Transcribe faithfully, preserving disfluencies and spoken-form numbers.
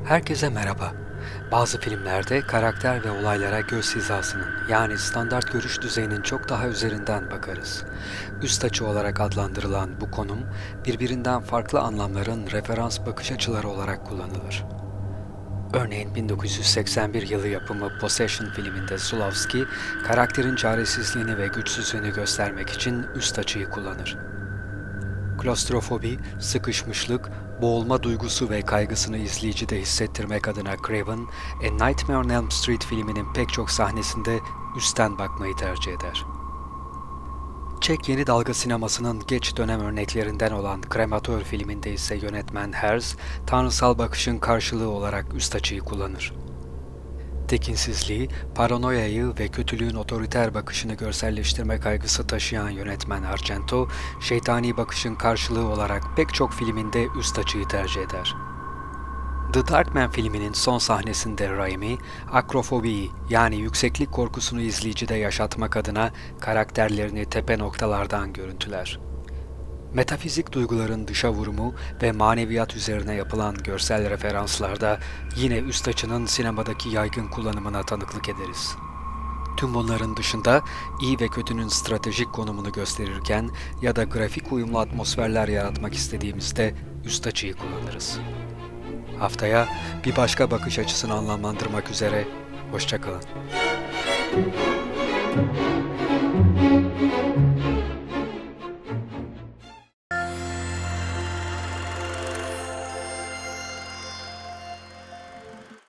Herkese merhaba. Bazı filmlerde karakter ve olaylara göz hizasının yani standart görüş düzeyinin çok daha üzerinden bakarız. Üst açı olarak adlandırılan bu konum, birbirinden farklı anlamların referans bakış açıları olarak kullanılır. Örneğin bin dokuz yüz seksen bir yılı yapımı Possession filminde Zulawski, karakterin çaresizliğini ve güçsüzlüğünü göstermek için üst açıyı kullanır. Klostrofobi, sıkışmışlık, boğulma duygusu ve kaygısını izleyicide hissettirmek adına Craven, A Nightmare on Elm Street filminin pek çok sahnesinde üstten bakmayı tercih eder. Çek yeni dalga sinemasının geç dönem örneklerinden olan Krematör filminde ise yönetmen Herz, tanrısal bakışın karşılığı olarak üst açıyı kullanır. Tekinsizliği, paranoyayı ve kötülüğün otoriter bakışını görselleştirme kaygısı taşıyan yönetmen Argento, şeytani bakışın karşılığı olarak pek çok filminde üst açıyı tercih eder. The Darkman filminin son sahnesinde Raimi, akrofobiyi yani yükseklik korkusunu izleyicide yaşatmak adına karakterlerini tepe noktalardan görüntüler. Metafizik duyguların dışa vurumu ve maneviyat üzerine yapılan görsel referanslarda yine üst açının sinemadaki yaygın kullanımına tanıklık ederiz. Tüm bunların dışında iyi ve kötünün stratejik konumunu gösterirken ya da grafik uyumlu atmosferler yaratmak istediğimizde üst açıyı kullanırız. Haftaya bir başka bakış açısını anlamlandırmak üzere, hoşça kalın.